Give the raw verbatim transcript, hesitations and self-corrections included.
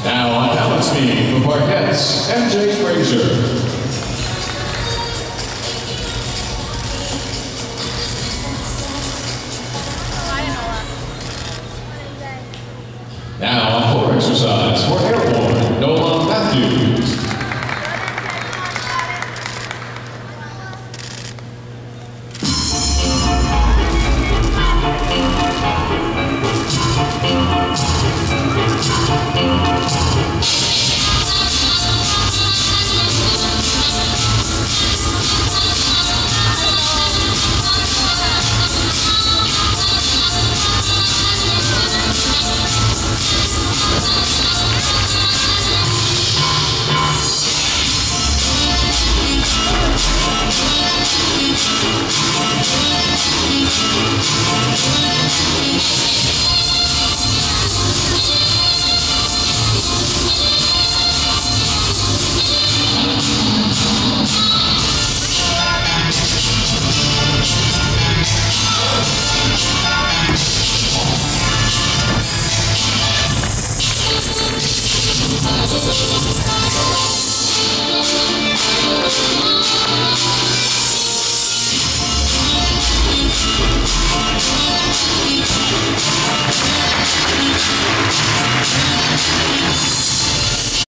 Now on balance beam with our guests, M J Frazier. Now on floor exercise for airborne, Nolan Matthews.